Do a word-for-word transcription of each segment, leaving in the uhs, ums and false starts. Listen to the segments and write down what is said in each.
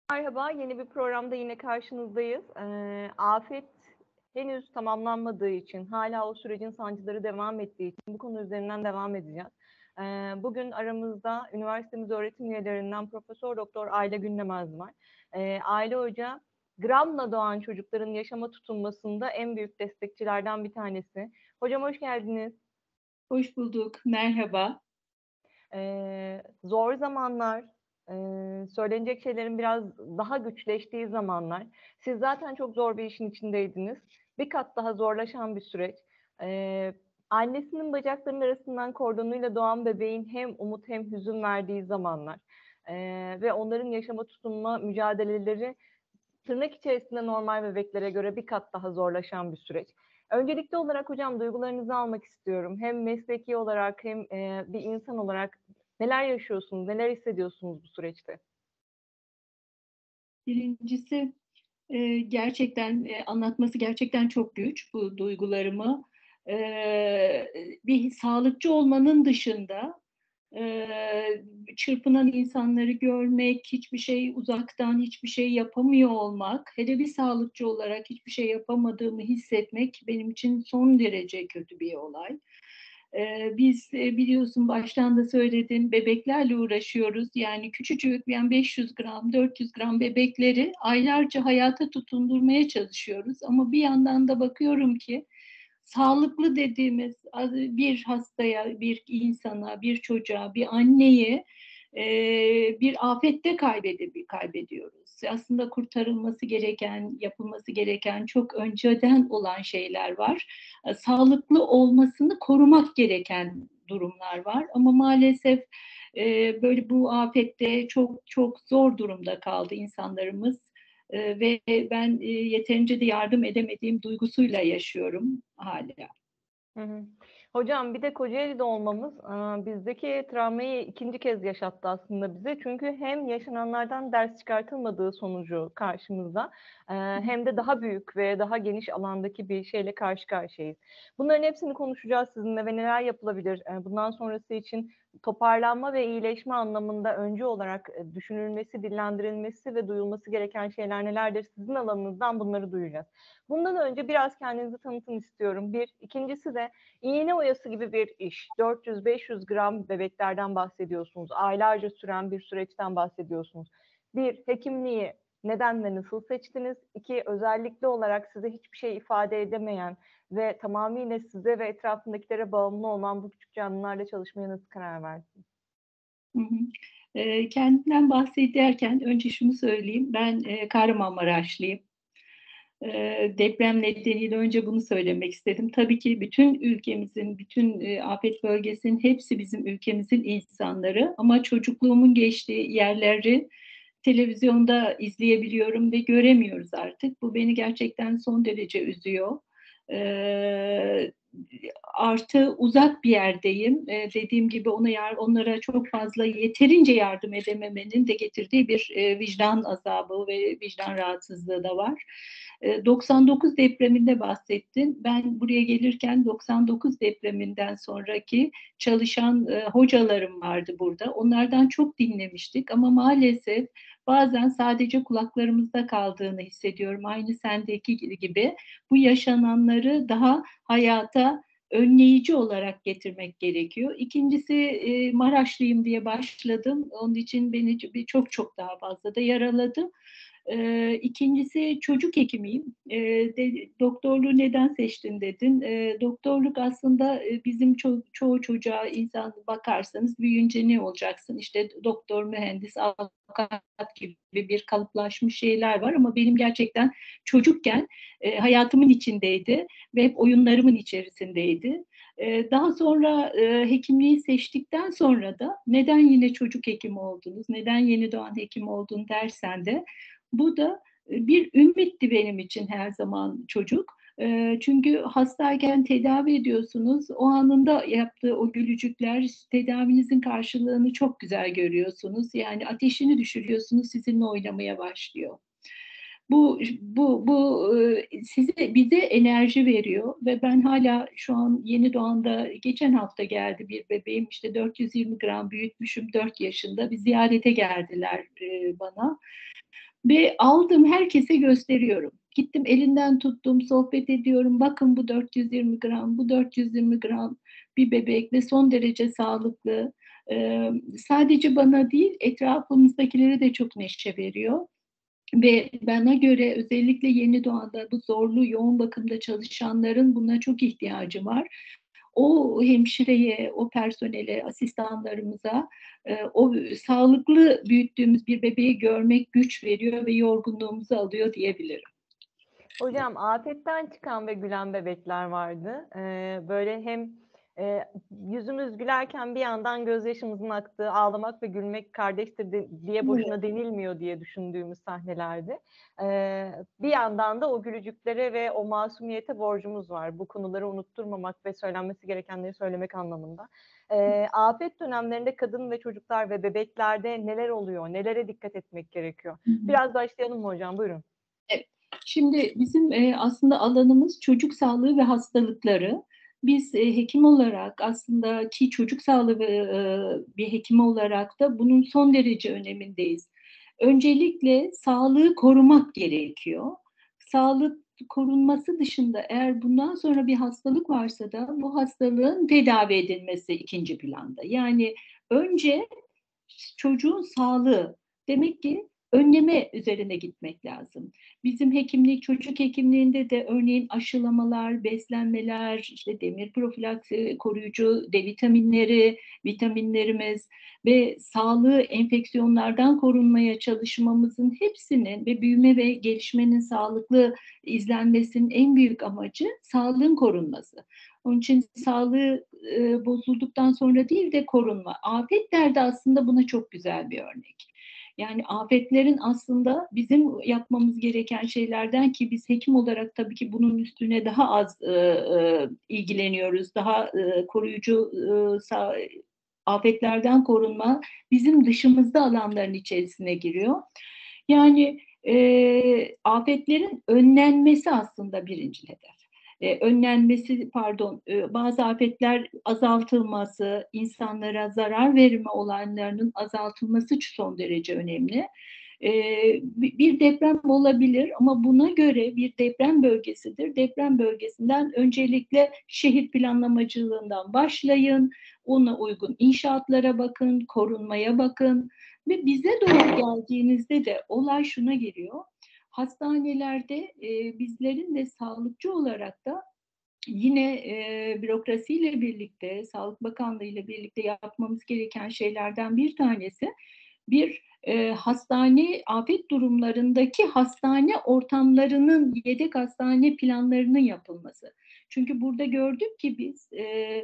Merhaba, yeni bir programda yine karşınızdayız. Eee, afet henüz tamamlanmadığı için, hala o sürecin sancıları devam ettiği için bu konu üzerinden devam edeceğiz. Eee, bugün aramızda üniversitemiz öğretim üyelerinden Profesör Doktor Ayla Günlemez var. Eee, Ayla Hoca, gramla doğan çocukların yaşama tutunmasında en büyük destekçilerden bir tanesi. Hocam hoş geldiniz. Hoş bulduk, merhaba. Eee, zor zamanlar, eee, söylenecek şeylerin biraz daha güçleştiği zamanlar. Siz zaten çok zor bir işin içindeydiniz. Bir kat daha zorlaşan bir süreç. Eee, Annesinin bacaklarının arasından kordonuyla doğan bebeğin hem umut hem hüzün verdiği zamanlar. Eee, ve onların yaşama tutunma mücadeleleri tırnak içerisinde normal bebeklere göre bir kat daha zorlaşan bir süreç. Öncelikli olarak hocam duygularınızı almak istiyorum. Hem mesleki olarak hem eee, bir insan olarak neler yaşıyorsunuz, neler hissediyorsunuz bu süreçte? Birincisi, eee, gerçekten, eee, anlatması gerçekten çok güç bu duygularımı. Eee, bir sağlıkçı olmanın dışında, eee, çırpınan insanları görmek, hiçbir şey uzaktan hiçbir şey yapamıyor olmak, hele bir sağlıkçı olarak hiçbir şey yapamadığımı hissetmek benim için son derece kötü bir olay. Eee, biz, eee, biliyorsun baştan da söyledim, bebeklerle uğraşıyoruz. Yani küçücük, yani beş yüz gram, dört yüz gram bebekleri aylarca hayata tutundurmaya çalışıyoruz. Ama bir yandan da bakıyorum ki sağlıklı dediğimiz bir hastaya, bir insana, bir çocuğa, bir anneyi eee, bir afette kaybede kaybediyoruz. Aslında kurtarılması gereken, yapılması gereken çok önceden olan şeyler var. E, sağlıklı olmasını korumak gereken durumlar var. Ama maalesef e, böyle bu afette çok çok zor durumda kaldı insanlarımız. E, ve ben e, yeterince de yardım edemediğim duygusuyla yaşıyorum hala. Hı hı. Hocam bir de Kocaeli'de olmamız aaa, bizdeki travmayı ikinci kez yaşattı aslında bize. Çünkü hem yaşananlardan ders çıkartılmadığı sonucu karşımızda, eee, hem de daha büyük ve daha geniş alandaki bir şeyle karşı karşıyayız. Bunların hepsini konuşacağız sizinle ve neler yapılabilir, eee, bundan sonrası için toparlanma ve iyileşme anlamında öncü olarak, eee, düşünülmesi, dillendirilmesi ve duyulması gereken şeyler nelerdir? Sizin alanınızdan bunları duyacağız. Bundan önce biraz kendinizi tanıtın istiyorum. Bir. İkincisi de iğne oyası gibi bir iş. dört yüz beş yüz gram bebeklerden bahsediyorsunuz. Aylarca süren bir süreçten bahsediyorsunuz. Bir, hekimliği neden ve nasıl seçtiniz? İki, özellikle olarak size hiçbir şey ifade edemeyen ve tamamıyla size ve etrafındakilere bağımlı olan bu küçük canlılarla çalışmaya nasıl karar verdiniz? Hı hı. Eee, kendimden bahsederken önce şunu söyleyeyim, ben eee, Kahramanmaraşlıyım. Eee, deprem nedeniyle önce bunu söylemek istedim. Tabii ki bütün ülkemizin, bütün eee, afet bölgesinin hepsi bizim ülkemizin insanları ama çocukluğumun geçtiği yerleri televizyonda izleyebiliyorum ve göremiyoruz artık. Bu beni gerçekten son derece üzüyor. Eee, Artı uzak bir yerdeyim. Eee, dediğim gibi ona yar onlara çok fazla yeterince yardım edememenin de getirdiği bir, eee, vicdan azabı ve vicdan rahatsızlığı da var. Eee, doksan dokuz depreminde bahsettin. Ben buraya gelirken doksan dokuz depreminden sonraki çalışan, eee, hocalarım vardı burada. Onlardan çok dinlemiştik ama maalesef bazen sadece kulaklarımızda kaldığını hissediyorum. Aynı sendeki gibi bu yaşananları daha hayata önleyici olarak getirmek gerekiyor. İkincisi, eee, Maraşlıyım diye başladım. Onun için beni çok çok daha fazla da yaraladı. Eee, ikincisi çocuk hekimiyim. Eee, de doktorluğu neden seçtin dedin. Eee, doktorluk aslında, eee, bizim ço çoğu çocuğa insan bakarsanız büyüyünce ne olacaksın? İşte doktor, mühendis, avukat gibi bir kalıplaşmış şeyler var ama benim gerçekten çocukken, eee, hayatımın içindeydi ve hep oyunlarımın içerisindeydi. Eee, daha sonra, eee, hekimliği seçtikten sonra da neden yine çocuk hekimi oldunuz, neden yeni doğan hekim oldun dersen de bu da e, bir ümitti benim için her zaman çocuk. Eee, çünkü hastayken tedavi ediyorsunuz. O anında yaptığı o gülücükler, tedavinizin karşılığını çok güzel görüyorsunuz. Yani ateşini düşürüyorsunuz, sizinle oynamaya başlıyor. Bu bu bu eee, size bize enerji veriyor ve ben hala şu an yeni doğanda geçen hafta geldi bir bebeğim, işte dört yüz yirmi gram büyütmüşüm, dört yaşında. Bir ziyarete geldiler, eee, bana. Ve aldım, herkese gösteriyorum. Gittim elinden tuttum, sohbet ediyorum. Bakın bu dört yüz yirmi gram, bu dört yüz yirmi gram bir bebek ve son derece sağlıklı. Ee, sadece bana değil, etrafımızdakilere de çok neşe veriyor. Ve bana göre özellikle yeni doğanda bu zorlu yoğun bakımda çalışanların buna çok ihtiyacı var. O hemşireye, o personele, asistanlarımıza e, o sağlıklı büyüttüğümüz bir bebeği görmek güç veriyor ve yorgunluğumuzu alıyor diyebilirim. Hocam afetten çıkan ve gülen bebekler vardı. Ee, böyle hem e, yüzümüz gülerken bir yandan gözyaşımızın aktığı, ağlamak ve gülmek kardeştir de, diye boşuna denilmiyor diye düşündüğümüz sahnelerdi. Ee, bir yandan da o gülücüklere ve o masumiyete borcumuz var. Bu konuları unutturmamak ve söylenmesi gerekenleri söylemek anlamında. Ee, afet dönemlerinde kadın ve çocuklar ve bebeklerde neler oluyor, nelere dikkat etmek gerekiyor? Biraz başlayalım mı hocam? Buyurun. Evet. Şimdi bizim e, aslında alanımız çocuk sağlığı ve hastalıkları. Biz e, hekim olarak aslında ki çocuk sağlığı e, bir hekim olarak da bunun son derece önemindeyiz. Öncelikle sağlığı korumak gerekiyor. Sağlık korunması dışında eğer bundan sonra bir hastalık varsa da bu hastalığın tedavi edilmesi ikinci planda. Yani önce çocuğun sağlığı. Demek ki önleme üzerine gitmek lazım. Bizim hekimlik, çocuk hekimliğinde de örneğin aşılamalar, beslenmeler, işte demir profilaksi, koruyucu D vitaminleri, vitaminlerimiz ve sağlığı enfeksiyonlardan korunmaya çalışmamızın hepsinin ve büyüme ve gelişmenin sağlıklı izlenmesinin en büyük amacı sağlığın korunması. Onun için sağlığı e, bozulduktan sonra değil de korunma. Afetler de aslında buna çok güzel bir örnek. Yani afetlerin aslında bizim yapmamız gereken şeylerden ki biz hekim olarak tabii ki bunun üstüne daha az e, e, ilgileniyoruz. Daha e, koruyucu e, sağ, afetlerden korunma bizim dışımızda alanların içerisine giriyor. Yani e, afetlerin önlenmesi aslında birinci hedef. E, önlenmesi, pardon, e, bazı afetler azaltılması, insanlara zarar verme olanlarının azaltılması son derece önemli. E, bir deprem olabilir ama buna göre bir deprem bölgesidir. Deprem bölgesinden öncelikle şehir planlamacılığından başlayın, ona uygun inşaatlara bakın, korunmaya bakın ve bize doğru geldiğinizde de olay şuna geliyor. Hastanelerde e, bizlerin de sağlıkçı olarak da yine e, bürokrasiyle birlikte, Sağlık Bakanlığı ile birlikte yapmamız gereken şeylerden bir tanesi bir e, hastane afet durumlarındaki hastane ortamlarının yedek hastane planlarının yapılması. Çünkü burada gördük ki biz e,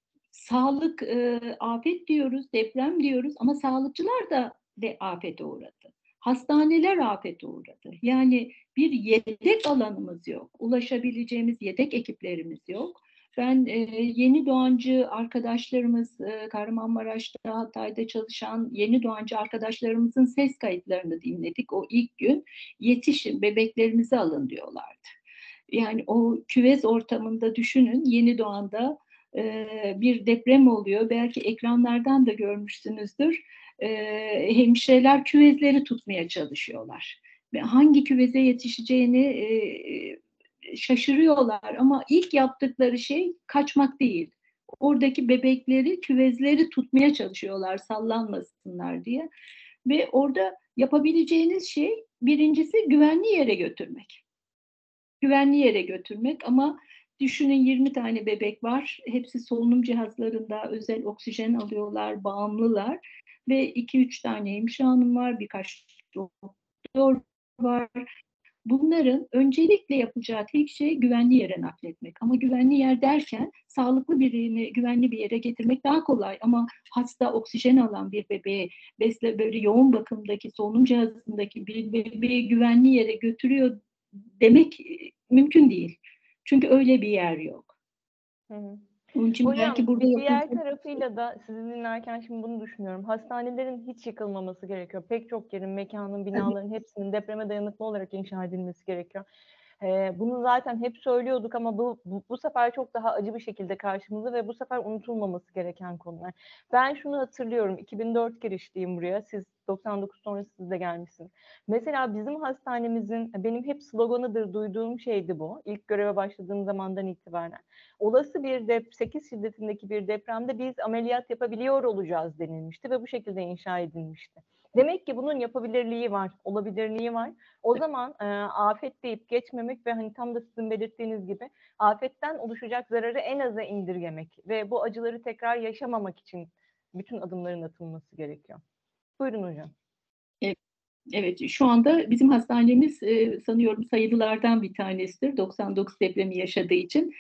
sağlık e, afet diyoruz, deprem diyoruz ama sağlıkçılar da de afete uğradı. Hastaneler afete uğradı. Yani bir yedek alanımız yok. Ulaşabileceğimiz yedek ekiplerimiz yok. Ben e, yeni doğancı arkadaşlarımız, e, Kahramanmaraş'ta, Hatay'da çalışan yeni doğancı arkadaşlarımızın ses kayıtlarını dinledik. O ilk gün yetişin, bebeklerinizi alın diyorlardı. Yani o küvez ortamında düşünün, yeni doğanda e, bir deprem oluyor. Belki ekranlardan da görmüşsünüzdür. E, hemşireler küvezleri tutmaya çalışıyorlar. Ve hangi küveze yetişeceğini e, şaşırıyorlar ama ilk yaptıkları şey kaçmak değil. Oradaki bebekleri, küvezleri tutmaya çalışıyorlar sallanmasınlar diye. Ve orada yapabileceğiniz şey birincisi güvenli yere götürmek. Güvenli yere götürmek ama düşünün yirmi tane bebek var. Hepsi solunum cihazlarında özel oksijen alıyorlar, bağımlılar ve iki üç tane hemşire hanım var, birkaç doktor var. Bunların öncelikle yapacağı tek şey güvenli yere nakletmek. Ama güvenli yer derken sağlıklı birini güvenli bir yere getirmek daha kolay. Ama hasta oksijen alan bir bebeği, besle böyle yoğun bakımdaki solunum cihazındaki bir bebeği güvenli yere götürüyor demek mümkün değil. Çünkü öyle bir yer yok. Hı hı. Onun için belki Hocam burada diğer yapılacak. tarafıyla da sizi dinlerken şimdi bunu düşünüyorum. Hastanelerin hiç yıkılmaması gerekiyor. Pek çok yerin, mekanın, binaların hepsinin depreme dayanıklı olarak inşa edilmesi gerekiyor. Eee, bunu zaten hep söylüyorduk ama bu bu bu sefer çok daha acı bir şekilde karşımıza ve bu sefer unutulmaması gereken konular. Ben şunu hatırlıyorum, iki bin dört girişliyim buraya. Siz doksan dokuz sonrası siz de gelmişsiniz. Mesela bizim hastanemizin benim hep sloganıdır, duyduğum şeydi bu. İlk göreve başladığım zamandan itibaren. Olası bir dep sekiz şiddetindeki bir depremde biz ameliyat yapabiliyor olacağız denilmişti ve bu şekilde inşa edilmişti. Demek ki bunun yapabilirliği var, olabilirliği var. O zaman eee, afet deyip geçmemek ve hani tam da sizin belirttiğiniz gibi afetten oluşacak zararı en aza indirgemek ve bu acıları tekrar yaşamamak için bütün adımların atılması gerekiyor. Buyurun hocam. Evet, evet. Şu anda bizim hastanemiz e, sanıyorum sayılılardan bir tanesidir. doksan dokuz depremi yaşadığı için.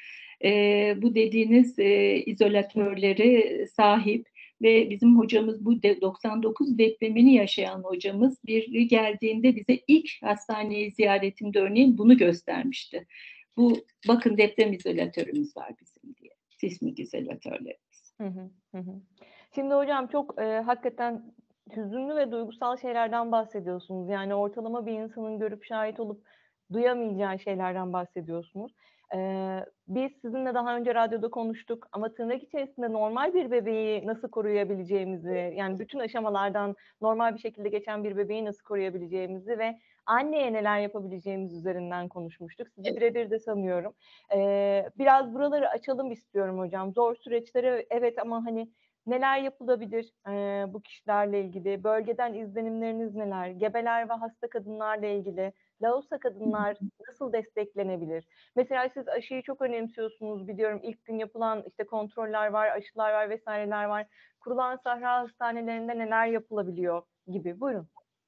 E, bu dediğiniz e, izolatörleri sahip ve bizim hocamız bu de, doksan dokuz depremini yaşayan hocamız bir geldiğinde bize ilk hastaneyi ziyaretinde örneğin bunu göstermişti. Bu bakın deprem izolatörümüz var bizim diye. Sismik izolatörlerimiz. Hı hı, hı hı. Şimdi hocam çok e, hakikaten hüzünlü ve duygusal şeylerden bahsediyorsunuz. Yani ortalama bir insanın görüp şahit olup duyamayacağı şeylerden bahsediyorsunuz. Ee, biz sizinle daha önce radyoda konuştuk ama tırnak içerisinde normal bir bebeği nasıl koruyabileceğimizi, yani bütün aşamalardan normal bir şekilde geçen bir bebeği nasıl koruyabileceğimizi ve anneye neler yapabileceğimiz üzerinden konuşmuştuk. Sizi birebir de sanıyorum. Ee, biraz buraları açalım istiyorum hocam. Zor süreçleri evet ama hani neler yapılabilir ee, bu kişilerle ilgili? Bölgeden izlenimleriniz neler? Gebeler ve hasta kadınlarla ilgili. Lausa kadınlar nasıl desteklenebilir? Mesela siz aşıyı çok önemsiyorsunuz biliyorum. İlk gün yapılan işte kontroller var, aşılar var vesaireler var. Kurulan sahra hastanelerinde neler yapılabiliyor gibi. Buyurun.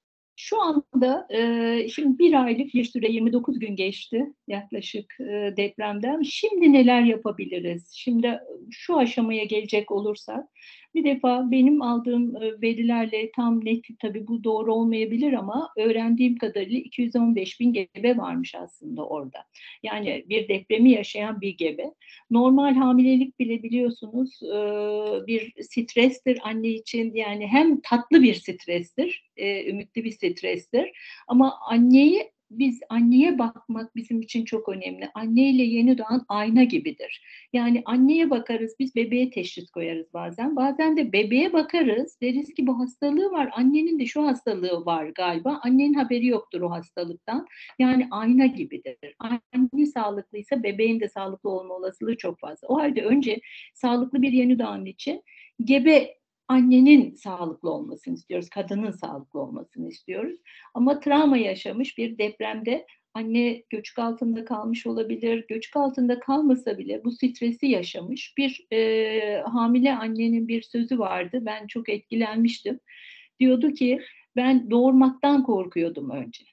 Şu anda e, şimdi bir aylık bir süre yirmi dokuz gün geçti yaklaşık e, depremden. Şimdi neler yapabiliriz? Şimdi şu aşamaya gelecek olursak bir defa benim aldığım e, verilerle tam net tabii bu doğru olmayabilir ama öğrendiğim kadarıyla iki yüz on beş bin gebe varmış aslında orada. Yani bir depremi yaşayan bir gebe. Normal hamilelik bile biliyorsunuz e, bir strestir anne için yani hem tatlı bir strestir, e, ümitli bir strestir ama anneyi biz anneye bakmak bizim için çok önemli. Anneyle yeni doğan ayna gibidir. Yani anneye bakarız, biz bebeğe teşhis koyarız bazen. Bazen de bebeğe bakarız, deriz ki bu hastalığı var. Annenin de şu hastalığı var galiba. Annenin haberi yoktur o hastalıktan. Yani ayna gibidir. Anne sağlıklıysa bebeğin de sağlıklı olma olasılığı çok fazla. O halde önce sağlıklı bir yeni doğan için gebe annenin sağlıklı olmasını istiyoruz, kadının sağlıklı olmasını istiyoruz. Ama travma yaşamış bir depremde anne göçük altında kalmış olabilir, göçük altında kalmasa bile bu stresi yaşamış bir e, hamile annenin bir sözü vardı. Ben çok etkilenmiştim. Diyordu ki ben doğurmaktan korkuyordum önce.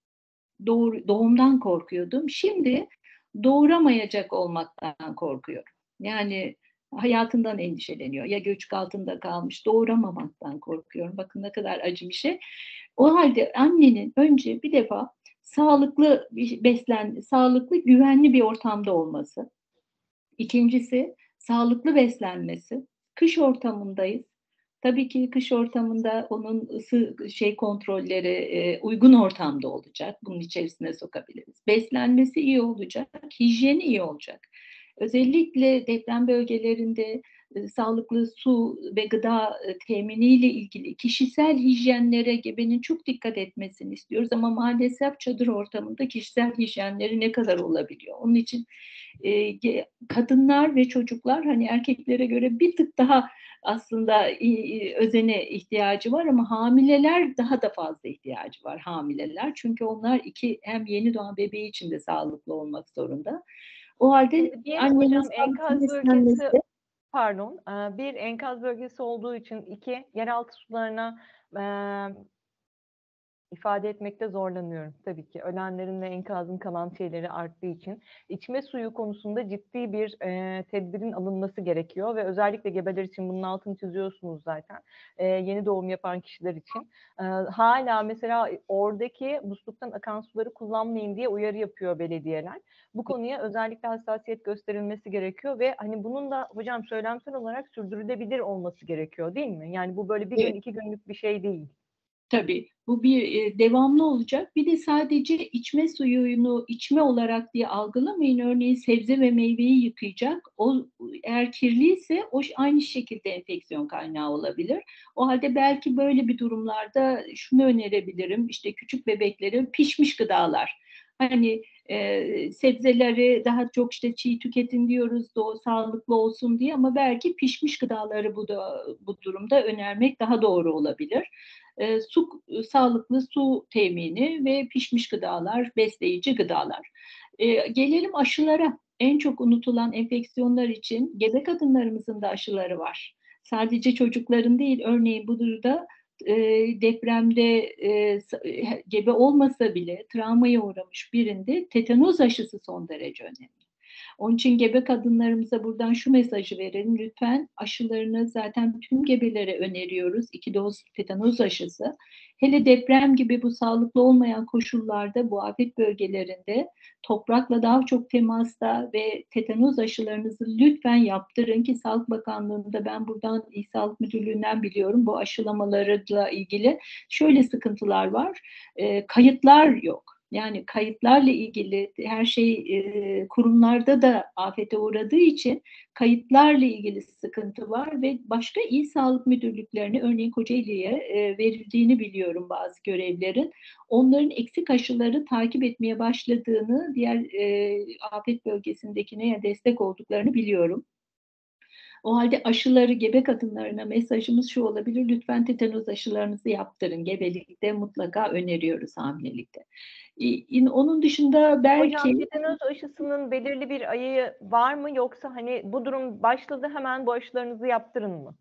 Doğur, doğumdan korkuyordum. Şimdi doğuramayacak olmaktan korkuyorum. Yani hayatından endişeleniyor. Ya göçük altında kalmış, doğuramamaktan korkuyorum. Bakın ne kadar acı bir şey. O halde annenin önce bir defa sağlıklı bir beslen, sağlıklı, güvenli bir ortamda olması. İkincisi sağlıklı beslenmesi. Kış ortamındayız. Tabii ki kış ortamında onun ısı şey kontrolleri e, uygun ortamda olacak. Bunun içerisine sokabiliriz. Beslenmesi iyi olacak, hijyeni iyi olacak. Özellikle deprem bölgelerinde e, sağlıklı su ve gıda e, teminiyle ilgili kişisel hijyenlere gebenin çok dikkat etmesini istiyoruz ama maalesef çadır ortamında kişisel hijyenleri ne kadar olabiliyor? Onun için e, kadınlar ve çocuklar hani erkeklere göre bir tık daha aslında özene ihtiyacı var ama hamileler daha da fazla ihtiyacı var hamileler. Çünkü onlar iki hem yeni doğan bebeği için de sağlıklı olmak zorunda. O halde Şimdi bir annenin hocam sağlıklı enkaz bölgesi beslenmesi. pardon, eee, bir enkaz bölgesi olduğu için iki yeraltı sularına eee ifade etmekte zorlanıyorum tabii ki. Ölenlerin ve enkazın kalan şeyleri arttığı için içme suyu konusunda ciddi bir e, tedbirin alınması gerekiyor ve özellikle gebeler için bunun altını çiziyorsunuz zaten. E, yeni doğum yapan kişiler için. E, hala mesela oradaki musluktan akan suları kullanmayın diye uyarı yapıyor belediyeler. Bu konuya özellikle hassasiyet gösterilmesi gerekiyor ve hani bunun da hocam söylemsel olarak sürdürülebilir olması gerekiyor değil mi? Yani bu böyle bir gün Evet. iki günlük bir şey değil. Tabii Bu bir e, devamlı olacak. Bir de sadece içme suyunu içme olarak diye algılamayın. Örneğin sebze ve meyveyi yıkayacak. O eğer kirliyse o aynı şekilde enfeksiyon kaynağı olabilir. O halde belki böyle bir durumlarda şunu önerebilirim. İşte küçük bebeklere pişmiş gıdalar. Hani e, sebzeleri daha çok işte çiğ tüketin diyoruz da o sağlıklı olsun diye ama belki pişmiş gıdaları bu da bu durumda önermek daha doğru olabilir. E, su sağlıklı su temini ve pişmiş gıdalar, besleyici gıdalar. E, gelelim aşılara. En çok unutulan enfeksiyonlar için gebe kadınlarımızın da aşıları var. Sadece çocukların değil, örneğin bu durumda e, depremde e, gebe olmasa bile travmaya uğramış birinde tetanoz aşısı son derece önemli. Onun için gebe kadınlarımıza buradan şu mesajı verelim. Lütfen aşılarını zaten tüm gebelere öneriyoruz. İki doz tetanoz aşısı. Hele deprem gibi bu sağlıklı olmayan koşullarda bu afet bölgelerinde toprakla daha çok temasta ve tetanoz aşılarınızı lütfen yaptırın ki Sağlık Bakanlığı'nda ben buradan İl Sağlık Müdürlüğü'nden biliyorum bu aşılamalarla ilgili şöyle sıkıntılar var. E, kayıtlar yok. Yani kayıtlarla ilgili her şey e, kurumlarda da afete uğradığı için kayıtlarla ilgili sıkıntı var ve başka il sağlık müdürlüklerine örneğin Kocaeli'ye e, verildiğini biliyorum bazı görevlerin. Onların eksik aşıları takip etmeye başladığını, diğer e, afet bölgesindekine destek olduklarını biliyorum. O halde aşıları gebe kadınlarına mesajımız şu olabilir. Lütfen tetanoz aşılarınızı yaptırın. Gebelikte mutlaka öneriyoruz hamilelikte. Onun dışında Hocam belki tetanoz aşısının belirli bir ayı var mı yoksa hani bu durum başladı hemen bu aşılarınızı yaptırın mı?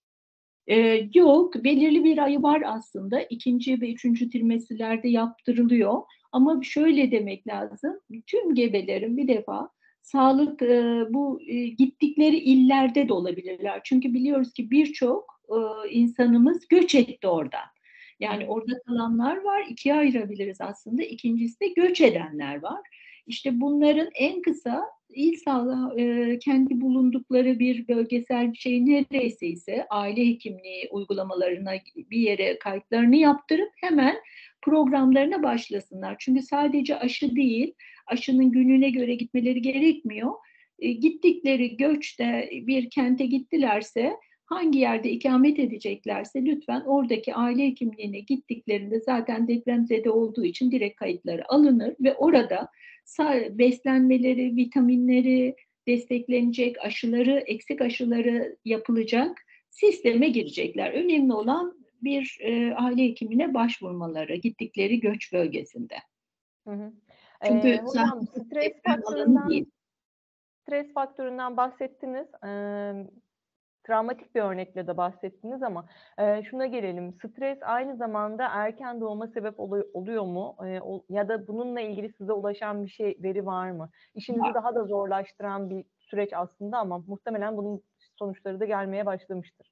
Ee, yok, belirli bir ayı var aslında. İkinci ve üçüncü trimestrilerde yaptırılıyor. Ama şöyle demek lazım. Tüm gebelerin bir defa sağlık e, bu e, gittikleri illerde de olabilirler. Çünkü biliyoruz ki birçok e, insanımız göç etti oradan. Hı Yani hı. orada kalanlar var. İkiye ayırabiliriz aslında. İkincisi de göç edenler var. İşte bunların en kısa İl sağlığı e, kendi bulundukları bir bölgesel şey neresiyse aile hekimliği uygulamalarına bir yere kayıtlarını yaptırıp hemen programlarına başlasınlar. Çünkü sadece aşı değil, aşının gününe göre gitmeleri gerekmiyor. E, gittikleri göçte bir kente gittilerse hangi yerde ikamet edeceklerse lütfen oradaki aile hekimliğine gittiklerinde zaten depremzede olduğu için direkt kayıtları alınır ve orada beslenmeleri, vitaminleri desteklenecek, aşıları, eksik aşıları yapılacak sisteme girecekler. Önemli olan bir e, aile hekimine başvurmaları gittikleri göç bölgesinde. Hı hı. Eee, Çünkü zaten hocam stres deprem alanı faktöründen değil. stres faktöründen bahsettiniz. Eee, travmatik bir örnekle de bahsettiniz ama eee, şuna gelelim. Stres aynı zamanda erken doğuma sebep olu- oluyor mu? Eee, o- ya da bununla ilgili size ulaşan bir şey veri var mı? İşinizi daha da zorlaştıran bir süreç aslında ama muhtemelen bunun sonuçları da gelmeye başlamıştır.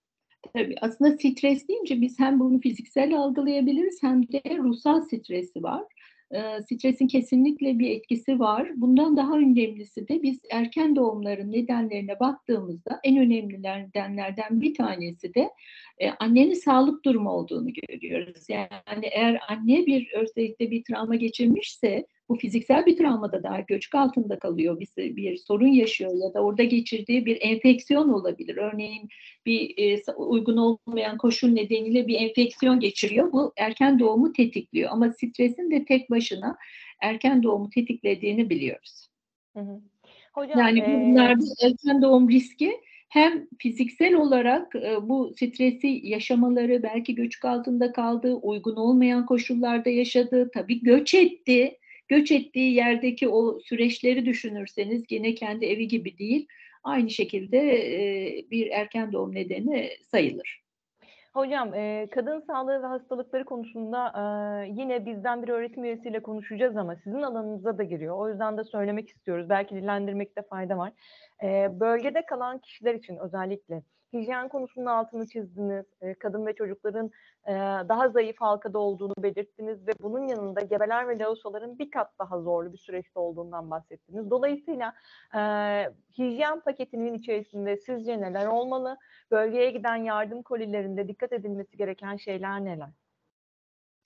Tabii aslında stres deyince biz hem bunu fiziksel algılayabiliriz hem de ruhsal stresi var. Ee, stresin kesinlikle bir etkisi var. Bundan daha önemlisi de biz erken doğumların nedenlerine baktığımızda en önemli nedenlerden bir tanesi de e, annenin sağlık durumu olduğunu görüyoruz. Yani eğer anne bir özellikle bir travma geçirmişse bu fiziksel bir travmada daha göçük altında kalıyor, bir, bir sorun yaşıyor ya da orada geçirdiği bir enfeksiyon olabilir. Örneğin bir e, uygun olmayan koşul nedeniyle bir enfeksiyon geçiriyor. Bu erken doğumu tetikliyor. Ama stresin de tek başına erken doğumu tetiklediğini biliyoruz. Hı hı. Hocam, Yani eee, bunlarda erken doğum riski hem fiziksel olarak e, bu stresi yaşamaları, belki göçük altında kaldığı, uygun olmayan koşullarda yaşadığı, tabii göç etti. Göç ettiği yerdeki o süreçleri düşünürseniz gene kendi evi gibi değil. Aynı şekilde e, bir erken doğum nedeni sayılır. Hocam, eee, kadın sağlığı ve hastalıkları konusunda, eee, yine bizden bir öğretim üyesiyle konuşacağız ama sizin alanınıza da giriyor. O yüzden de söylemek istiyoruz. Belki dillendirmekte fayda var. Eee, bölgede kalan kişiler için özellikle hijyen konusunun altını çizdiniz. Eee, kadın ve çocukların, eee, daha zayıf halkada olduğunu belirttiniz ve bunun yanında gebeler ve lohusaların bir kat daha zorlu bir süreçte olduğundan bahsettiniz. Dolayısıyla, eee, hijyen paketinin içerisinde sizce neler olmalı? Bölgeye giden yardım kolilerinde dikkat edilmesi gereken şeyler neler?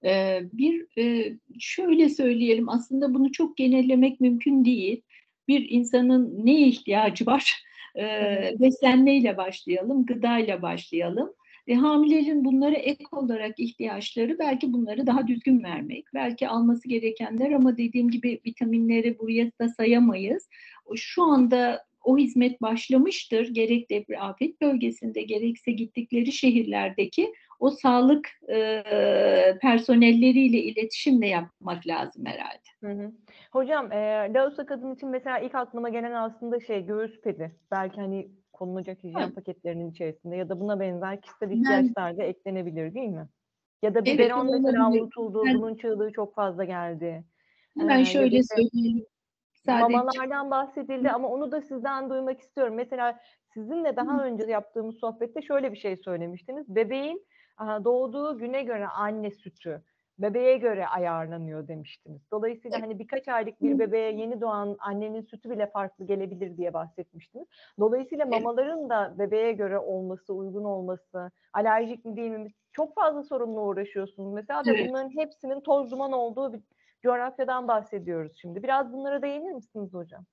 Ee, bir e, şöyle söyleyelim, aslında bunu çok genellemek mümkün değil. Bir insanın neye ihtiyacı var? Hı hı. Ee, beslenmeyle başlayalım, gıdayla başlayalım. E, hamilelerin bunlara ek olarak ihtiyaçları belki bunları daha düzgün vermek, belki alması gerekenler, ama dediğim gibi vitaminleri buraya da sayamayız. Şu anda o hizmet başlamıştır. Gerek deprem afet bölgesinde gerekse gittikleri şehirlerdeki o sağlık e, personelleriyle iletişimle yapmak lazım herhalde. Hı hı. Hocam, e, Lausa kadın için mesela ilk aklıma gelen aslında şey göğüs pedi. Belki hani konulacak hijyen Evet, paketlerinin içerisinde ya da buna benzer kişisel ben ihtiyaçlar da eklenebilir değil mi? Ya da evet, o biberon mesela olabilir. unutuldu, Ben bunun çığlığı çok fazla geldi. Ee, hemen ya da şöyle işte söyleyeyim. Sadece mamalardan bahsedildi ama onu da sizden duymak istiyorum. Mesela sizinle daha önce yaptığımız sohbette şöyle bir şey söylemiştiniz. Bebeğin aha, doğduğu güne göre anne sütü bebeğe göre ayarlanıyor demiştiniz. Dolayısıyla hani birkaç aylık bir bebeğe yeni doğan annenin sütü bile farklı gelebilir diye bahsetmiştiniz. Dolayısıyla mamaların da bebeğe göre olması, uygun olması, alerjik mi değil mi? Çok fazla sorunla uğraşıyorsunuz mesela ve evet. bunların hepsinin toz duman olduğu bir coğrafyadan bahsediyoruz şimdi. Biraz bunlara değinir misiniz hocam?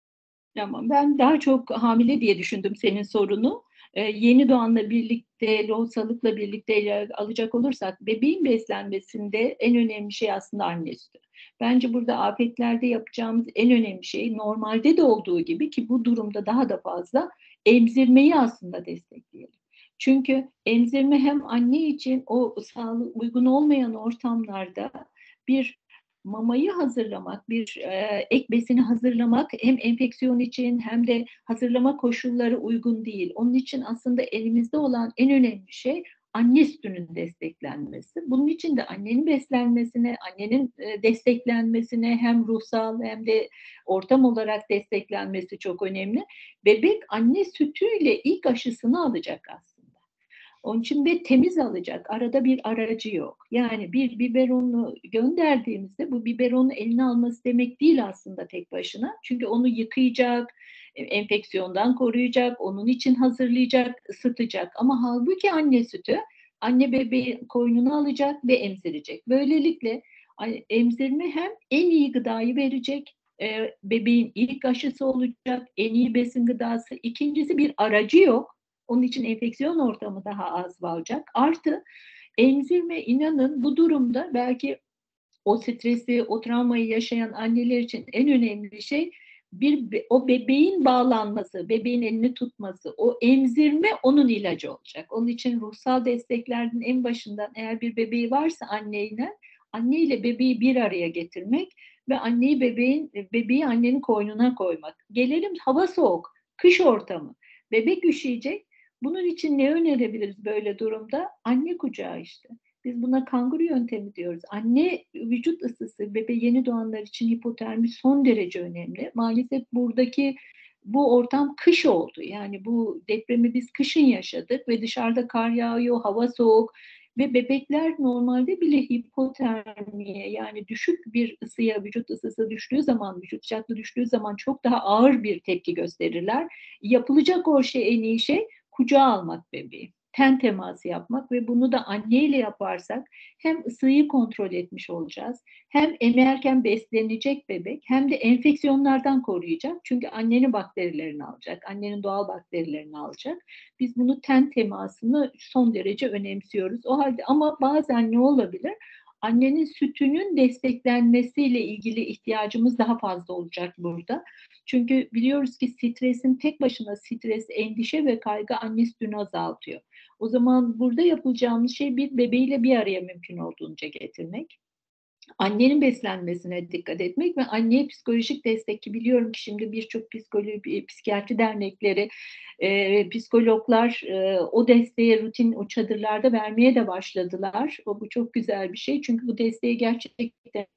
Tamam. Ben daha çok hamile diye düşündüm senin sorunu. Ee, yeni doğanla birlikte, lohusalıkla birlikte ele alacak olursak, bebeğin beslenmesinde en önemli şey aslında anne sütü. Bence burada afetlerde yapacağımız en önemli şey, normalde de olduğu gibi ki bu durumda daha da fazla, emzirmeyi aslında destekleyelim. Çünkü emzirme hem anne için o sağlık uygun olmayan ortamlarda bir mamayı hazırlamak, bir e, ek besini hazırlamak hem enfeksiyon için hem de hazırlama koşulları uygun değil. Onun için aslında elimizde olan en önemli şey anne sütünün desteklenmesi. Bunun için de annenin beslenmesine, annenin e, desteklenmesine hem ruhsal hem de ortam olarak desteklenmesi çok önemli. Bebek anne sütüyle ilk aşısını alacak aslında. Onun için ve temiz alacak. Arada bir aracı yok. Yani bir biberonu gönderdiğimizde bu biberonu eline alması demek değil aslında tek başına. Çünkü onu yıkayacak, enfeksiyondan koruyacak, onun için hazırlayacak, ısıtacak. Ama halbuki anne sütü anne bebeği koynuna alacak ve emzirecek. Böylelikle emzirme hem en iyi gıdayı verecek, e, bebeğin ilk aşısı olacak, en iyi besin gıdası. İkincisi, bir aracı yok. Onun için enfeksiyon ortamı daha az olacak. Artı emzirme, inanın bu durumda belki o stresi, o travmayı yaşayan anneler için en önemli şey bir o bebeğin bağlanması, bebeğin elini tutması, o emzirme onun ilacı olacak. Onun için ruhsal desteklerin en başından, eğer bir bebeği varsa anneyle, anne ile bebeği bir araya getirmek ve anneyi bebeğin bebeği annenin koynuna koymak. Gelelim hava soğuk, kış ortamı. Bebek üşüyecek. Bunun için ne önerebiliriz böyle durumda? Anne kucağı işte. Biz buna kanguru yöntemi diyoruz. Anne vücut ısısı bebe yeni doğanlar için hipotermi son derece önemli. Maalesef buradaki bu ortam kış oldu. Yani bu depremi biz kışın yaşadık ve dışarıda kar yağıyor, hava soğuk ve bebekler normalde bile hipotermiye, yani düşük bir ısıya, vücut ısısı düştüğü zaman, vücut sıcaklığı düştüğü zaman çok daha ağır bir tepki gösterirler. Yapılacak o şey, en iyi şey kucağa almak bebeği, ten teması yapmak ve bunu da anneyle yaparsak hem ısıyı kontrol etmiş olacağız, hem emerken beslenecek bebek, hem de enfeksiyonlardan koruyacak. Çünkü annenin bakterilerini alacak, annenin doğal bakterilerini alacak. Biz bunu, ten temasını son derece önemsiyoruz. O halde ama bazen ne olabilir? Annenin sütünün desteklenmesiyle ilgili ihtiyacımız daha fazla olacak burada. Çünkü biliyoruz ki stresin tek başına, stres, endişe ve kaygı anne sütünü azaltıyor. O zaman burada yapacağımız şey bir bebeğiyle bir araya mümkün olduğunca getirmek. Annenin beslenmesine dikkat etmek ve anneye psikolojik destek, ki biliyorum ki şimdi birçok psikoloji, psikiyatri dernekleri, e, psikologlar e, o desteği rutin o çadırlarda vermeye de başladılar. O, bu çok güzel bir şey çünkü bu desteğe gerçekten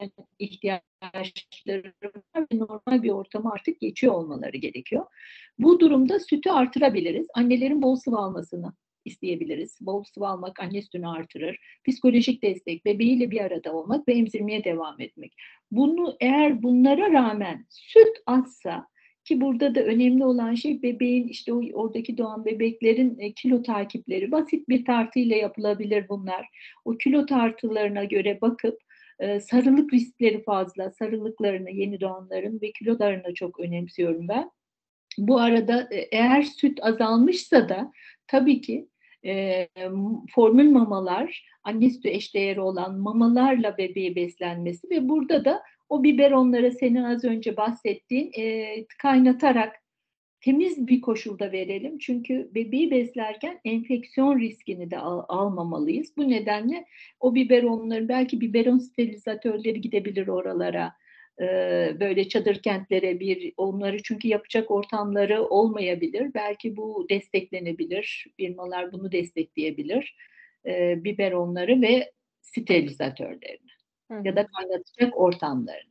ihtiyaçları var ve normal bir ortama artık geçiyor olmaları gerekiyor. Bu durumda sütü artırabiliriz. Annelerin bol sıvı almasını isteyebiliriz. Bol sıvı almak anne sütünü artırır. Psikolojik destek, bebeğiyle bir arada olmak ve emzirmeye devam etmek. Bunu, eğer bunlara rağmen süt azsa, ki burada da önemli olan şey bebeğin işte o oradaki doğan bebeklerin e, kilo takipleri. Basit bir tartıyla yapılabilir bunlar. O kilo tartılarına göre bakıp e, sarılık riskleri fazla. Sarılıklarını yeni doğanların ve kilolarını çok önemsiyorum ben. Bu arada e, eğer süt azalmışsa da tabii ki e, formül mamalar, anne sütü eşdeğeri olan mamalarla bebeği beslenmesi ve burada da o biberonları senin az önce bahsettiğin e, kaynatarak temiz bir koşulda verelim. Çünkü bebeği beslerken enfeksiyon riskini de al, almamalıyız. Bu nedenle o biberonları, belki biberon sterilizatörleri gidebilir oralara. Ee, böyle çadır kentlere bir onları çünkü yapacak ortamları olmayabilir. Belki bu desteklenebilir. Firmalar bunu destekleyebilir. Ee, biberonları ve sterilizatörlerini Hı ya hı. da kaynatacak ortamlarını.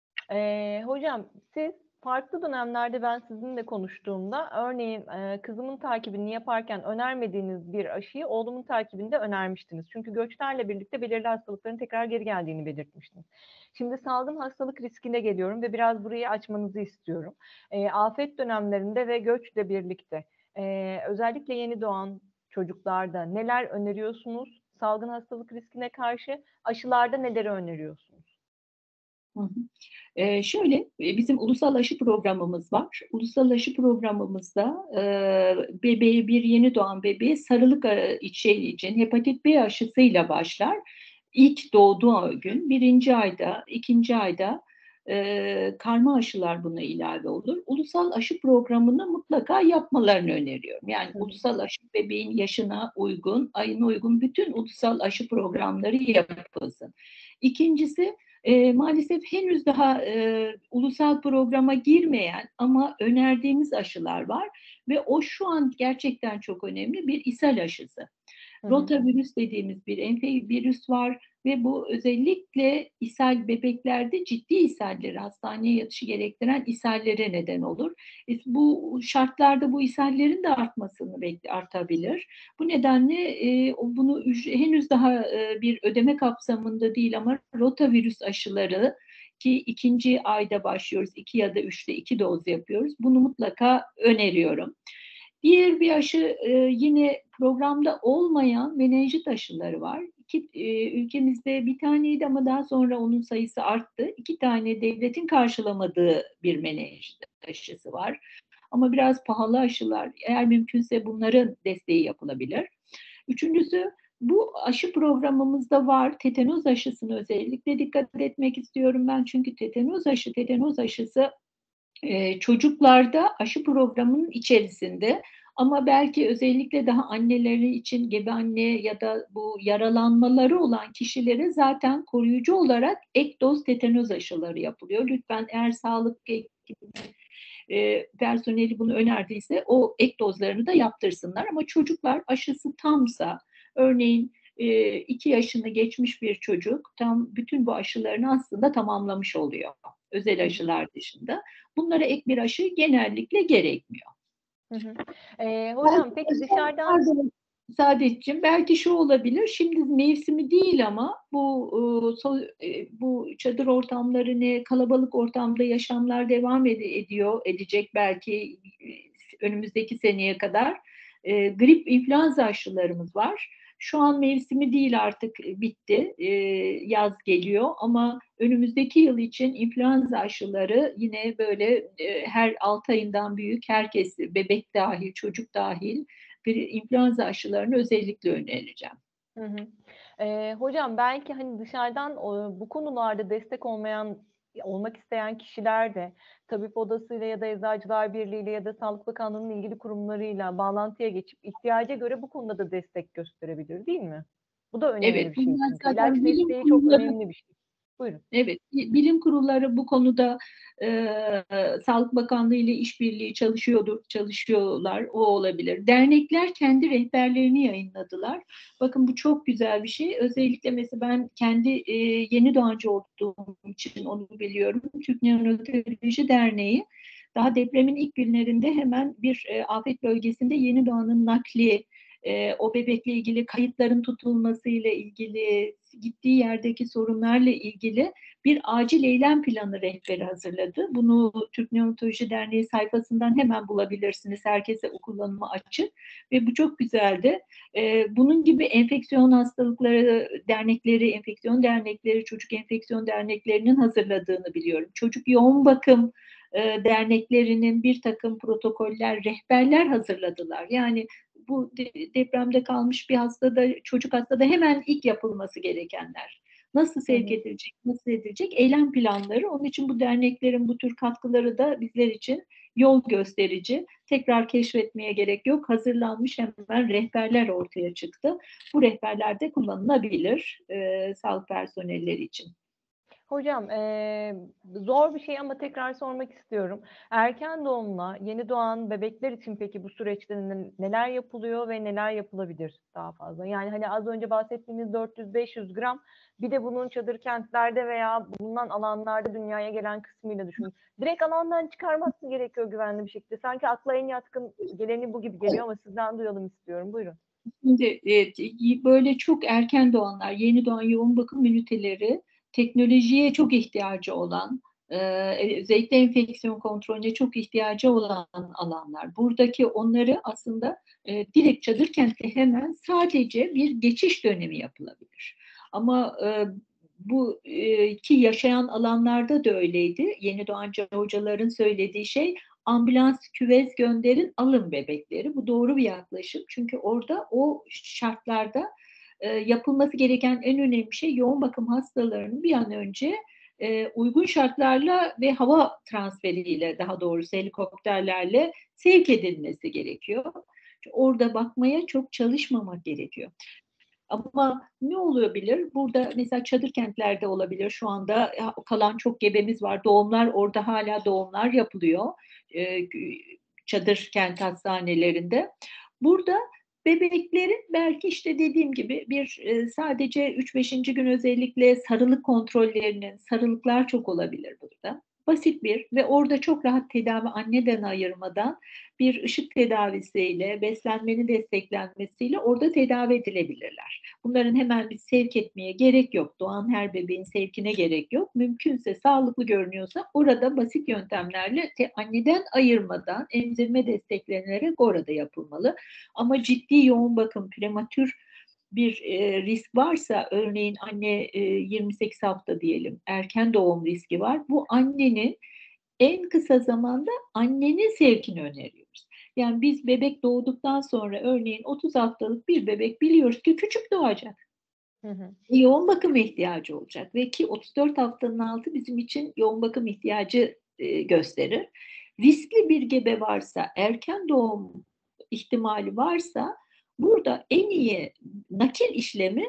Ee, hocam siz farklı dönemlerde ben sizinle konuştuğumda örneğin e, kızımın takibini yaparken önermediğiniz bir aşıyı oğlumun takibinde önermiştiniz. Çünkü göçlerle birlikte belirli hastalıkların tekrar geri geldiğini belirtmiştiniz. Şimdi salgın hastalık riskine geliyorum ve biraz burayı açmanızı istiyorum. E, afet dönemlerinde ve göçle birlikte e, özellikle yeni doğan çocuklarda neler öneriyorsunuz? Salgın hastalık riskine karşı aşılarda neleri öneriyorsunuz? Hı hı. Ee, şöyle, e, bizim ulusal aşı programımız var. Ulusal aşı programımızda e, bebeğe bir yeni doğan bebeğe sarılık e, şey için hepatit B aşısıyla başlar. İlk doğduğu gün, birinci ayda, ikinci ayda e, karma aşılar buna ilave olur. Ulusal aşı programını mutlaka yapmalarını öneriyorum. Yani Hı hı. ulusal aşı bebeğin yaşına uygun, ayına uygun bütün ulusal aşı programları yapılsın. İkincisi, e, maalesef henüz daha e, ulusal programa girmeyen ama önerdiğimiz aşılar var ve o şu an gerçekten çok önemli bir ishal aşısı. Hı hı. Rotavirüs dediğimiz bir entevirüs var ve bu özellikle ishal bebeklerde ciddi ishalleri, hastaneye yatışı gerektiren ishallere neden olur. E, bu şartlarda bu ishallerin de artmasını bekle, artabilir. Bu nedenle e, bunu henüz daha e, bir ödeme kapsamında değil ama rotavirüs aşıları ki ikinci ayda başlıyoruz, iki ya da üçte iki doz yapıyoruz. Bunu mutlaka öneriyorum. Diğer bir aşı e, yine programda olmayan menenjit aşıları var. İki, e, ülkemizde bir taneydi ama daha sonra onun sayısı arttı. İki tane devletin karşılamadığı bir menenjit aşısı var. Ama biraz pahalı aşılar. Eğer mümkünse bunların desteği yapılabilir. Üçüncüsü bu aşı programımızda var. Tetanoz aşısını özellikle dikkat etmek istiyorum ben. Çünkü tetanoz aşı, tetanoz aşısı e, çocuklarda aşı programının içerisinde ama belki özellikle daha anneleri için gebe anne ya da bu yaralanmaları olan kişilere zaten koruyucu olarak ek doz tetanoz aşıları yapılıyor. Lütfen eğer sağlık e, personeli bunu önerdiyse o ek dozlarını da yaptırsınlar. Ama çocuklar aşısı tamsa, örneğin e, iki yaşını geçmiş bir çocuk tam bütün bu aşılarını aslında tamamlamış oluyor. Özel Hı hı. aşılar dışında. Bunlara ek bir aşı genellikle gerekmiyor. Hı hı. Ee, hocam Belki peki son, dışarıdan pardon Saadetciğim, belki şu olabilir. Şimdi mevsimi değil ama bu e, so, e, bu çadır ortamları ne kalabalık ortamda yaşamlar devam ed- ediyor, edecek belki e, önümüzdeki seneye kadar. E, grip influenza aşılarımız var. Şu an mevsimi değil artık bitti. E, yaz geliyor ama önümüzdeki yıl için influenza aşıları yine böyle e, her altı ayından büyük herkes bebek dahil, çocuk dahil bir influenza aşılarını özellikle önereceğim. hı hı. Ee, hocam belki hani dışarıdan o, bu konularda destek olmayan olmak isteyen kişiler de tabip odasıyla ya da Eczacılar Birliği'yle ya da Sağlık Bakanlığı'nın ilgili kurumlarıyla bağlantıya geçip ihtiyaca göre bu konuda da destek gösterebilir, değil mi? Bu da önemli Evet, bir şey bunlar çünkü. İlaç zaten bilim desteği çok kurulları. önemli bir şey. Buyurun. Evet, bilim kurulları bu konuda e, Sağlık Bakanlığı ile işbirliği çalışıyordur, çalışıyorlar, o olabilir. Dernekler kendi rehberlerini yayınladılar. Bakın bu çok güzel bir şey. Özellikle mesela ben kendi e, yeni doğancı olduğum için onu biliyorum. Türk Neonatoloji Derneği daha depremin ilk günlerinde hemen bir e, afet bölgesinde yeni doğanın nakli e, o bebekle ilgili kayıtların tutulmasıyla ilgili, gittiği yerdeki sorunlarla ilgili bir acil eylem planı rehberi hazırladı. Bunu Türk Neonatoloji Derneği sayfasından hemen bulabilirsiniz. Herkese kullanıma açık ve bu çok güzeldi. E, bunun gibi enfeksiyon hastalıkları dernekleri, enfeksiyon dernekleri, çocuk enfeksiyon derneklerinin hazırladığını biliyorum. Çocuk yoğun bakım e, derneklerinin bir takım protokoller, rehberler hazırladılar. Yani bu de, depremde kalmış bir hastada, çocuk hastada hemen ilk yapılması gerekenler. Nasıl Hı sevk hı. edilecek, nasıl edilecek eylem planları. Onun için bu derneklerin bu tür katkıları da bizler için yol gösterici. Tekrar keşfetmeye gerek yok. Hazırlanmış hemen rehberler ortaya çıktı. Bu rehberler de kullanılabilir e, sağlık personelleri için. Hocam, eee, zor bir şey ama tekrar sormak istiyorum. Erken doğumla yeni doğan bebekler için peki bu süreçte ne- neler yapılıyor ve neler yapılabilir daha fazla? Yani hani az önce bahsettiğimiz dört yüz beş yüz gram, bir de bunun çadır kentlerde veya bulunan alanlarda dünyaya gelen kısmıyla düşünün. Direkt alandan çıkarmak mı gerekiyor güvenli bir şekilde? Sanki akla en yatkın geleni bu gibi geliyor ama sizden duyalım istiyorum. Buyurun. Şimdi evet, böyle çok erken doğanlar, yeni doğan yoğun bakım üniteleri teknolojiye çok ihtiyacı olan, e, özellikle enfeksiyon kontrolüne çok ihtiyacı olan alanlar. Buradaki onları aslında e, direkt çadır kentte hemen sadece bir geçiş dönemi yapılabilir. Ama e, bu e, ki yaşayan alanlarda da öyleydi. Yeni doğan hocaların söylediği şey ambulans küvez gönderin alın bebekleri. Bu doğru bir yaklaşım. Çünkü orada o şartlarda e, yapılması gereken en önemli şey yoğun bakım hastalarının bir an önce e, uygun şartlarla ve hava transferiyle daha doğrusu helikopterlerle sevk edilmesi gerekiyor. Orada bakmaya çok çalışmamak gerekiyor. Ama ne olabilir? Burada mesela çadır kentlerde olabilir. Şu anda kalan çok gebemiz var. Doğumlar orada hala doğumlar yapılıyor. Ee, çadır kent hastanelerinde. Burada bebeklerin belki işte dediğim gibi bir e, sadece üç beşinci gün özellikle sarılık kontrollerinin, sarılıklar çok olabilir burada. Basit bir ve orada çok rahat tedavi anneden ayırmadan bir ışık tedavisiyle, beslenmenin desteklenmesiyle orada tedavi edilebilirler. Bunların hemen bir sevk etmeye gerek yok. Doğan her bebeğin sevkine gerek yok. Mümkünse sağlıklı görünüyorsa orada basit yöntemlerle te, anneden ayırmadan emzirme desteklenerek orada yapılmalı. Ama ciddi yoğun bakım, prematür bir e, risk varsa örneğin anne e, yirmi sekiz hafta diyelim erken doğum riski var. Bu annenin en kısa zamanda annenin sevkini öneriyoruz. Yani biz bebek doğduktan sonra örneğin otuz haftalık bir bebek biliyoruz ki küçük doğacak. Hı hı. Yoğun bakım ihtiyacı olacak ve ki otuz dört haftanın altı bizim için yoğun bakım ihtiyacı e, gösterir. Riskli bir gebe varsa, erken doğum ihtimali varsa burada en iyi nakil işlemi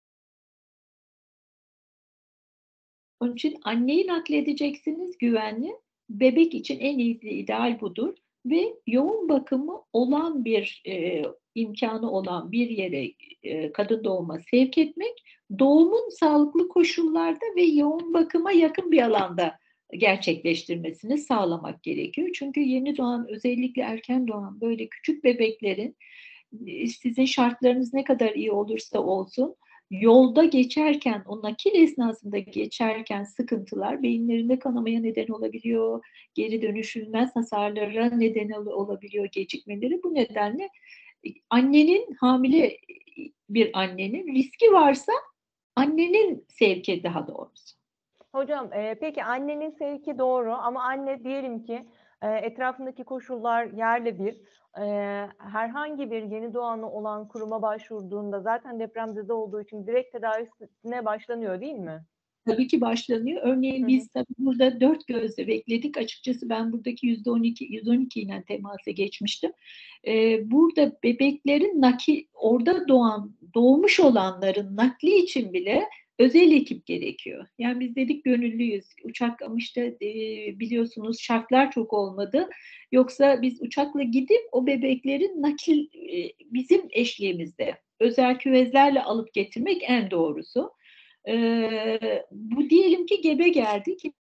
onun için anneyi nakledeceksiniz güvenli. Bebek için en iyisi ideal budur. Ve yoğun bakımı olan bir e, imkanı olan bir yere e, kadın doğuma sevk etmek, doğumun sağlıklı koşullarda ve yoğun bakıma yakın bir alanda gerçekleştirmesini sağlamak gerekiyor. Çünkü yeni doğan, özellikle erken doğan böyle küçük bebeklerin e, sizin şartlarınız ne kadar iyi olursa olsun yolda geçerken, o nakil esnasında geçerken sıkıntılar beyinlerinde kanamaya neden olabiliyor, geri dönüşülmez hasarlara neden olabiliyor gecikmeleri. Bu nedenle e, annenin, hamile bir annenin riski varsa annenin sevki daha doğrusu. Hocam, e, peki annenin sevki doğru ama anne diyelim ki e, etrafındaki koşullar yerle bir. E, herhangi bir yeni doğanı olan kuruma başvurduğunda zaten depremzede olduğu için direkt tedavisine başlanıyor değil mi? Tabii ki başlanıyor. Örneğin Hı hı. biz tabii burada dört gözle bekledik. Açıkçası ben buradaki yüzde on iki, yüz on iki ile temasa geçmiştim. Ee, burada bebeklerin nakil, orada doğan, doğmuş olanların nakli için bile özel ekip gerekiyor. Yani biz dedik gönüllüyüz. Uçak ama işte e, biliyorsunuz şartlar çok olmadı. Yoksa biz uçakla gidip o bebeklerin nakil e, bizim eşliğimizde özel küvezlerle alıp getirmek en doğrusu. Ee, bu diyelim ki gebe geldi.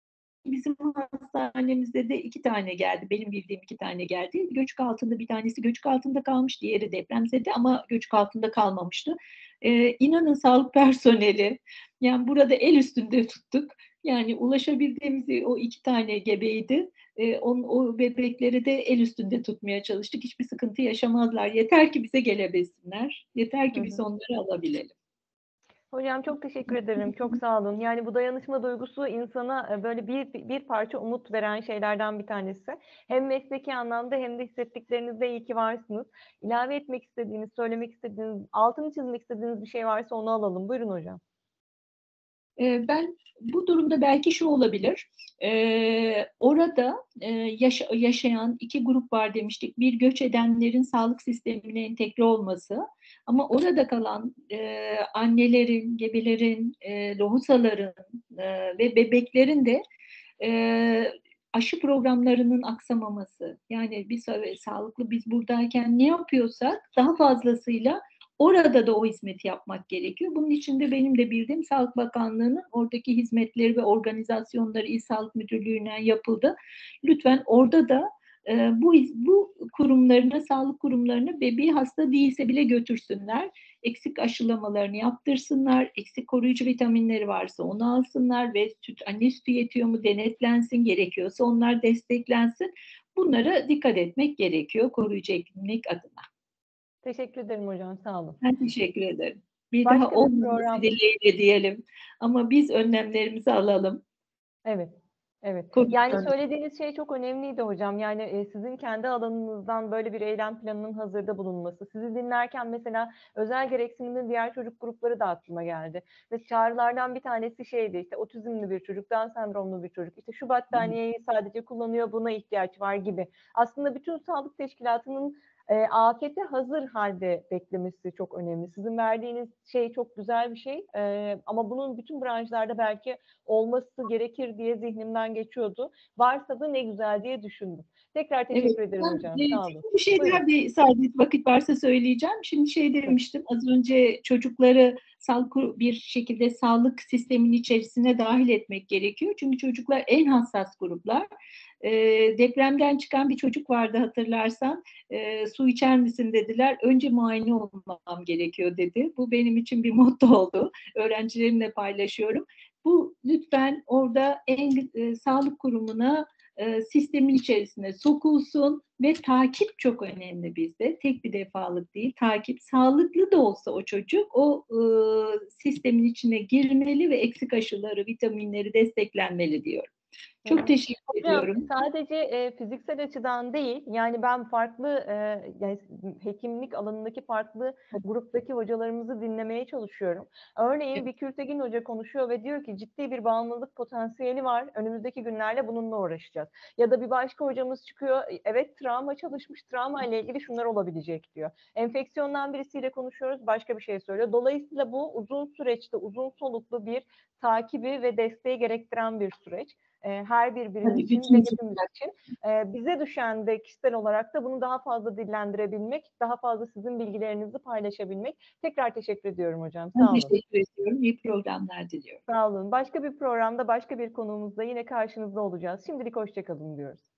bizim hastanemizde de iki tane geldi. Benim bildiğim iki tane geldi. Göçük altında bir tanesi göçük altında kalmış, diğeri depremzede ama göçük altında kalmamıştı. Eee, inanın sağlık personeli, yani burada el üstünde tuttuk. Yani ulaşabildiğimiz o iki tane gebeydi. Eee, on o bebekleri de el üstünde tutmaya çalıştık. Hiçbir sıkıntı yaşamazlar. Yeter ki bize gelebilsinler. Yeter Hı ki biz hı. onları alabilelim. Hocam çok teşekkür ederim. Çok sağ olun. Yani bu dayanışma duygusu insana e, böyle bir bir parça umut veren şeylerden bir tanesi. Hem mesleki anlamda hem de hissettiklerinizde iyi ki varsınız. İlave etmek istediğiniz, söylemek istediğiniz, altını çizmek istediğiniz bir şey varsa onu alalım. Buyurun hocam. Eee, ben bu durumda belki şu olabilir. Eee, orada, eee, yaşa yaşayan iki grup var demiştik. Bir, göç edenlerin sağlık sistemine entegre olması ama orada kalan, eee, annelerin, gebelerin, eee, lohusaların, eee, ve bebeklerin de, eee, aşı programlarının aksamaması. Yani biz evet, sağlıklı biz buradayken ne yapıyorsak daha fazlasıyla orada da o hizmeti yapmak gerekiyor. Bunun için de benim de bildiğim Sağlık Bakanlığı'nın oradaki hizmetleri ve organizasyonları İl Sağlık Müdürlüğü'nden yapıldı. Lütfen orada da e, bu bu kurumlarına, sağlık kurumlarına bebeği hasta değilse bile götürsünler. Eksik aşılamalarını yaptırsınlar. Eksik koruyucu vitaminleri varsa onu alsınlar ve süt, anne sütü yetiyor mu denetlensin, gerekiyorsa onlar desteklensin. Bunlara dikkat etmek gerekiyor koruyucu hekimlik adına. Teşekkür ederim hocam. Sağ olun. Ben teşekkür ederim. Bir daha Başka bir olmaması program. dileğiyle diyelim ama biz önlemlerimizi alalım. Evet, evet. Yani Koruyalım. söylediğiniz şey çok önemliydi hocam. Yani, eee, sizin kendi alanınızdan böyle bir eylem planının hazırda bulunması. Sizi dinlerken mesela özel gereksinimli diğer çocuk grupları da aklıma geldi. Ve çağrılardan bir tanesi şeydi, işte, otizmli bir çocuk, Down sendromlu bir çocuk, işte, şu battaniyeyi sadece kullanıyor, buna ihtiyaç var gibi. Aslında bütün sağlık teşkilatının, eee, afete hazır halde beklemesi çok önemli. Sizin verdiğiniz şey çok güzel bir şey, eee, ama bunun bütün branşlarda belki olması gerekir diye zihnimden geçiyordu. Varsa da ne güzel diye düşündüm. Tekrar Evet, teşekkür ederim ben, hocam. eee, Sağ olun. bir şey Buyurun. daha bir sadece vakit varsa söyleyeceğim. Şimdi şey Buyurun. demiştim, az önce çocukları sağlık bir şekilde sağlık sisteminin içerisine dâhil etmek gerekiyor. Çünkü çocuklar en hassas gruplar. Eee, depremden çıkan bir çocuk vardı hatırlarsan. Eee, "Su içer misin?" dediler. "Önce muayene olmam gerekiyor." dedi. Bu benim için bir motto oldu. Öğrencilerimle paylaşıyorum. Bu lütfen orada en eee, sağlık kurumuna e, sistemin içerisine sokulsun ve takip çok önemli bizde. Tek bir defalık değil, takip. Sağlıklı da olsa o çocuk o e, sistemin içine girmeli ve eksik aşıları, vitaminleri desteklenmeli diyorum. Hı Çok hı. teşekkür Hocam ediyorum. sadece, eee, fiziksel açıdan değil, yani ben farklı, eee, yani hekimlik alanındaki farklı gruptaki hocalarımızı dinlemeye çalışıyorum. Örneğin Evet, bir Kültegin Hoca konuşuyor ve diyor ki ciddi bir bağımlılık potansiyeli var. Önümüzdeki günlerle bununla uğraşacağız. Ya da bir başka hocamız çıkıyor, e, evet travma çalışmış, travma ile ilgili şunlar olabilecek diyor. Enfeksiyondan birisiyle konuşuyoruz, başka bir şey söylüyor. Dolayısıyla bu uzun süreçte, uzun soluklu bir takibi ve desteği gerektiren bir süreç. Eee, her birbirimiz tabii için ve bütün hepimiz için. Eee, bize düşen de kişisel olarak da bunu daha fazla dillendirebilmek, daha fazla sizin bilgilerinizi paylaşabilmek. Tekrar teşekkür ediyorum hocam. ben Sağ olun. teşekkür ediyorum. İyi programlar diliyorum. Sağ olun. Başka bir programda, başka bir konuğumuzla yine karşınızda olacağız. Şimdilik hoşça kalın diyoruz.